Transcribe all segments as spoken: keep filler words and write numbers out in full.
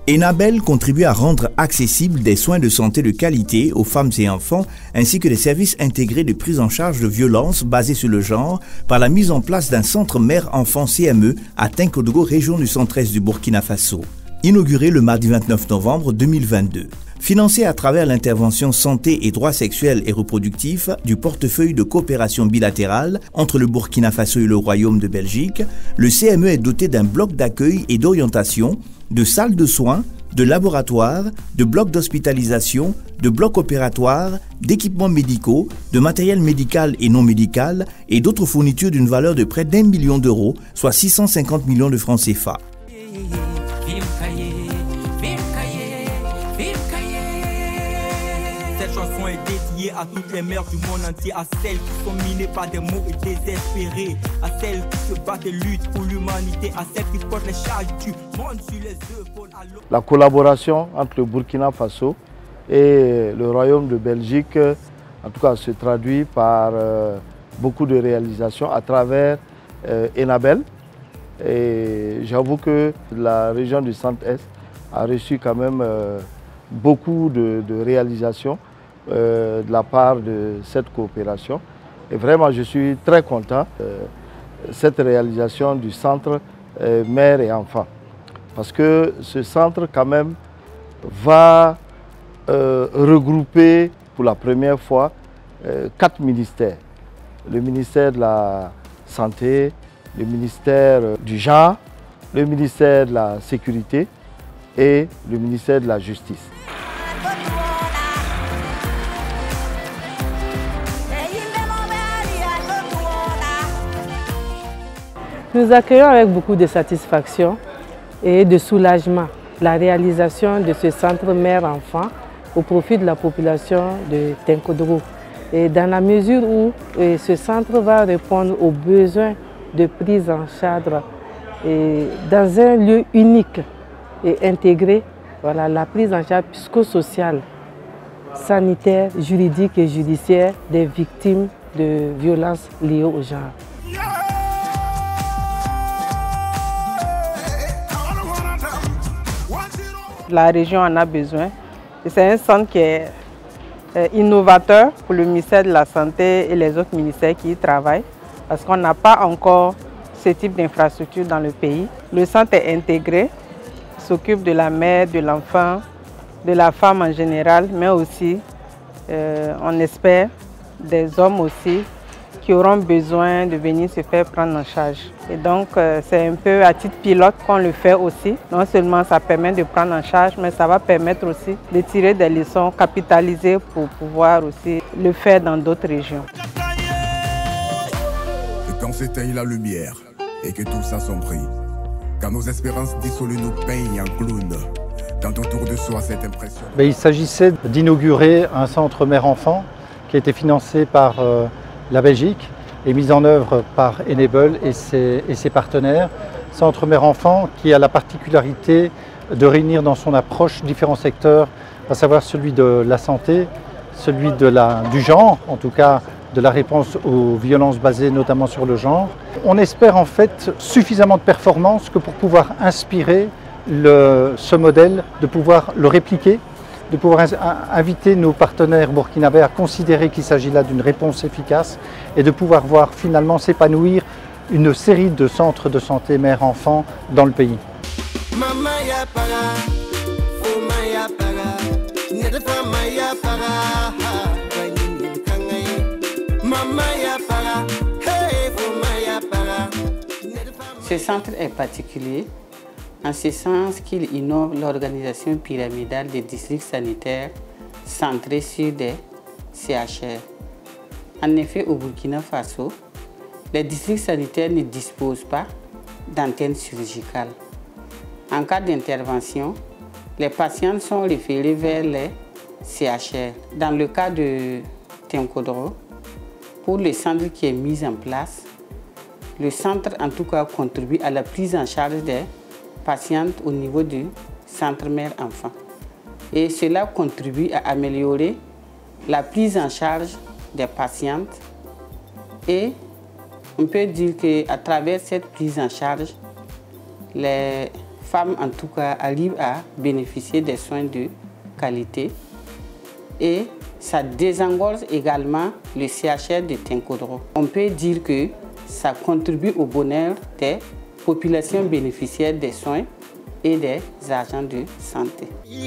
Enabel contribue à rendre accessibles des soins de santé de qualité aux femmes et enfants, ainsi que des services intégrés de prise en charge de violences basées sur le genre par la mise en place d'un centre mère-enfant C M E à Tinkodogo, région du centre-est du Burkina Faso. Inauguré le mardi vingt-neuf novembre deux mille vingt-deux. Financé à travers l'intervention santé et droits sexuels et reproductifs du portefeuille de coopération bilatérale entre le Burkina Faso et le Royaume de Belgique, le C M E est doté d'un bloc d'accueil et d'orientation, de salles de soins, de laboratoires, de blocs d'hospitalisation, de blocs opératoires, d'équipements médicaux, de matériel médical et non médical et d'autres fournitures d'une valeur de près d'un million d'euros, soit six cent cinquante millions de francs C F A. Cette chanson est dédiée à toutes les mères du monde entier, à celles qui sont minées par des mots et désespérées, à celles qui se battent et luttent pour l'humanité, à celles qui portent les charges du monde sur les épaules. La collaboration entre le Burkina Faso et le Royaume de Belgique, en tout cas, se traduit par euh, beaucoup de réalisations à travers euh, Enabel. Et j'avoue que la région du Centre-Est a reçu quand même euh, beaucoup de, de réalisations euh, de la part de cette coopération. Et vraiment, je suis très content de euh, cette réalisation du centre euh, mère et enfant. Parce que ce centre, quand même, va euh, regrouper pour la première fois euh, quatre ministères. Le ministère de la Santé, le ministère du Genre, le ministère de la Sécurité et le ministère de la Justice. Nous accueillons avec beaucoup de satisfaction et de soulagement la réalisation de ce centre mère-enfant au profit de la population de Tinkodogo. Et dans la mesure où et ce centre va répondre aux besoins de prise en charge et dans un lieu unique et intégré, voilà, la prise en charge psychosociale, sanitaire, juridique et judiciaire des victimes de violences liées au genre. La région en a besoin. C'est un centre qui est innovateur pour le ministère de la Santé et les autres ministères qui y travaillent, parce qu'on n'a pas encore ce type d'infrastructure dans le pays. Le centre est intégré, s'occupe de la mère, de l'enfant, de la femme en général, mais aussi, euh, on espère, des hommes aussi qui auront besoin de venir se faire prendre en charge. Et donc, euh, c'est un peu à titre pilote qu'on le fait aussi. Non seulement ça permet de prendre en charge, mais ça va permettre aussi de tirer des leçons, capitaliser pour pouvoir aussi le faire dans d'autres régions. Et quand s'éteint la lumière et que tout s'assombrit, quand nos espérances dissolues nous peignent en clown, tant autour de soi cette impression. Mais il s'agissait d'inaugurer un centre mère-enfant qui a été financé par euh, la Belgique et mis en œuvre par Enabel et ses, et ses partenaires. Centre mère-enfant qui a la particularité de réunir dans son approche différents secteurs, à savoir celui de la santé, celui de la, du genre, en tout cas de la réponse aux violences basées notamment sur le genre. On espère en fait suffisamment de performance que pour pouvoir inspirer le, ce modèle, de pouvoir le répliquer, de pouvoir inviter nos partenaires burkinabés à considérer qu'il s'agit là d'une réponse efficace et de pouvoir voir finalement s'épanouir une série de centres de santé mère-enfant dans le pays. Ce centre est particulier en ce sens qu'il innove l'organisation pyramidale des districts sanitaires centrés sur des C H R. En effet, au Burkina Faso, les districts sanitaires ne disposent pas d'antennes chirurgicales. En cas d'intervention, les patients sont référés vers les C H R. Dans le cas de Tinkodogo, pour le centre qui est mis en place, le centre en tout cas contribue à la prise en charge des patientes au niveau du centre mère-enfant. Et cela contribue à améliorer la prise en charge des patientes et on peut dire qu'à travers cette prise en charge, les femmes en tout cas arrivent à bénéficier des soins de qualité et ça désengorge également le C H R de Tinkodro. On peut dire que ça contribue au bonheur des populations bénéficiaires des soins et des agents de santé.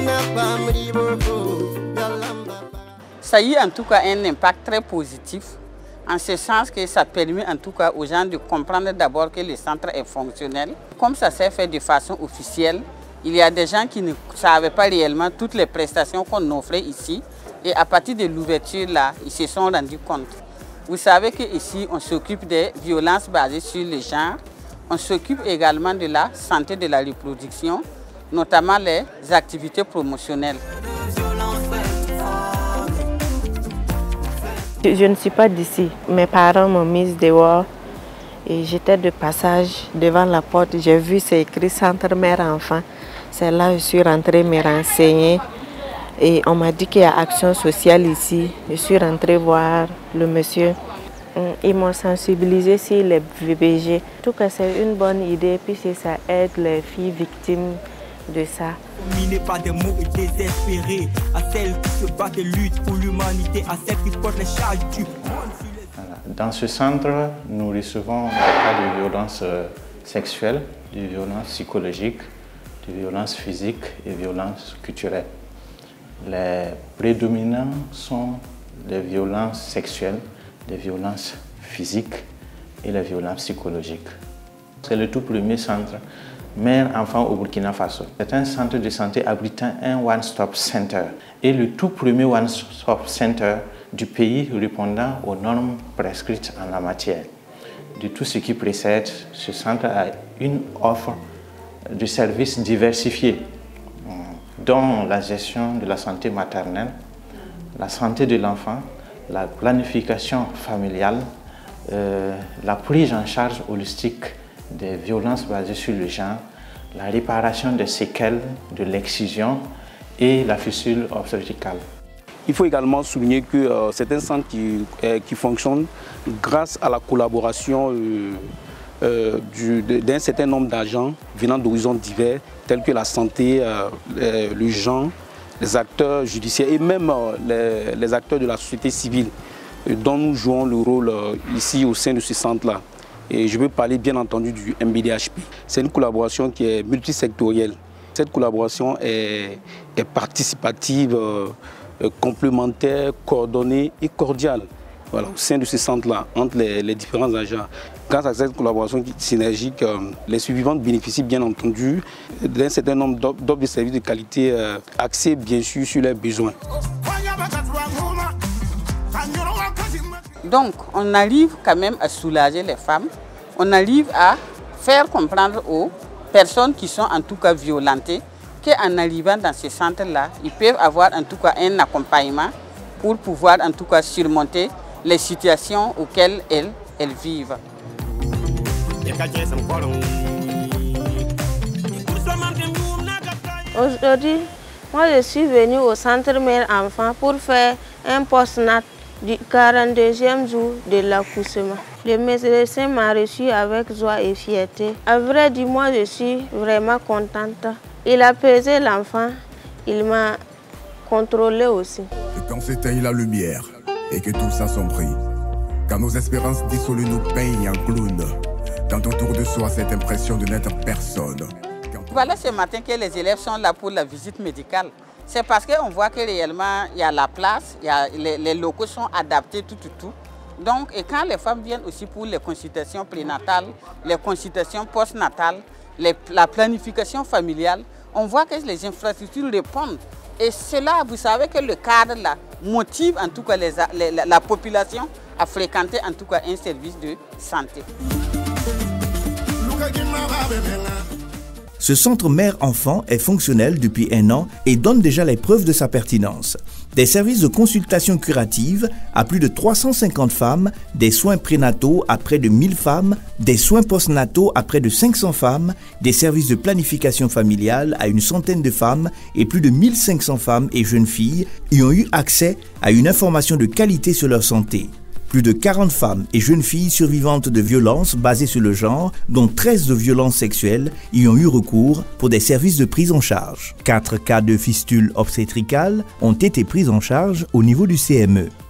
Ça a eu en tout cas un impact très positif, en ce sens que ça permet en tout cas aux gens de comprendre d'abord que le centre est fonctionnel. Comme ça s'est fait de façon officielle, il y a des gens qui ne savaient pas réellement toutes les prestations qu'on offrait ici. Et à partir de l'ouverture là, ils se sont rendus compte. Vous savez qu'ici, on s'occupe des violences basées sur le genre. On s'occupe également de la santé de la reproduction, notamment les activités promotionnelles. Je ne suis pas d'ici. Mes parents m'ont mise dehors et j'étais de passage devant la porte. J'ai vu c'est écrit Centre Mère-Enfant. C'est là que je suis rentrée me renseigner et on m'a dit qu'il y a action sociale ici. Je suis rentrée voir le monsieur. Ils m'ont sensibilisé sur les V B G. En tout cas, c'est une bonne idée puisque ça aide les filles victimes de ça. Dominé par des mots et désespérés, à celles qui se battent et luttent pour l'humanité, à celles qui portent les charges du monde. Dans ce centre, nous recevons des cas de violences sexuelles, de violences psychologiques, de violences physiques et violences culturelles. Les prédominants sont les violences sexuelles, les violences physiques et les violences psychologiques. C'est le tout premier centre mère-enfant au Burkina Faso. C'est un centre de santé abritant un one-stop center et le tout premier one-stop center du pays répondant aux normes prescrites en la matière. De tout ce qui précède, ce centre a une offre de services diversifiés, dont la gestion de la santé maternelle, la santé de l'enfant, la planification familiale, euh, la prise en charge holistique des violences basées sur le genre, la réparation des séquelles de l'excision et la fissure obstétricale. Il faut également souligner que euh, c'est un centre qui, euh, qui fonctionne grâce à la collaboration euh, euh, d'un certain nombre d'agents venant d'horizons divers, tels que la santé, euh, euh, le genre, les acteurs judiciaires et même euh, les, les acteurs de la société civile, euh, dont nous jouons le rôle euh, ici au sein de ce centre-là. Et je veux parler bien entendu du M B D H P. C'est une collaboration qui est multisectorielle. Cette collaboration est, est participative, euh, complémentaire, coordonnée et cordiale, voilà, au sein de ce centre-là, entre les, les différents agents. Grâce à cette collaboration synergique, euh, les survivantes bénéficient bien entendu d'un certain nombre d'offres de services de qualité euh, axés bien sûr sur leurs besoins. Donc, on arrive quand même à soulager les femmes, on arrive à faire comprendre aux personnes qui sont en tout cas violentées qu'en arrivant dans ce centre-là, ils peuvent avoir en tout cas un accompagnement pour pouvoir en tout cas surmonter les situations auxquelles elles, elles vivent. Aujourd'hui, moi je suis venue au centre mère-enfant pour faire un post-nat du quarante-deuxième jour de l'accouchement. Le médecin m'a reçu avec joie et fierté. À vrai dire, moi je suis vraiment contente. Il a pesé l'enfant, il m'a contrôlé aussi. Et quand s'éteint la lumière et que tout s'assombrit, quand nos espérances dissolues nous peignent en clown, quand autour de soi cette impression de n'être personne. Voilà ce matin que les élèves sont là pour la visite médicale. C'est parce qu'on voit que réellement il y a la place, il y a, les, les locaux sont adaptés, tout, tout, tout. Donc, et quand les femmes viennent aussi pour les consultations prénatales, les consultations postnatales, les, la planification familiale, on voit que les infrastructures répondent. Et cela, vous savez que le cadre là motive en tout cas les, les, la, la population à fréquenter en tout cas un service de santé. Ce centre mère-enfant est fonctionnel depuis un an et donne déjà les preuves de sa pertinence. Des services de consultation curative à plus de trois cent cinquante femmes, des soins prénataux à près de mille femmes, des soins postnataux à près de cinq cents femmes, des services de planification familiale à une centaine de femmes et plus de mille cinq cents femmes et jeunes filles y ont eu accès à une information de qualité sur leur santé. Plus de quarante femmes et jeunes filles survivantes de violences basées sur le genre, dont treize de violences sexuelles, y ont eu recours pour des services de prise en charge. Quatre cas de fistules obstétricales ont été pris en charge au niveau du C M E.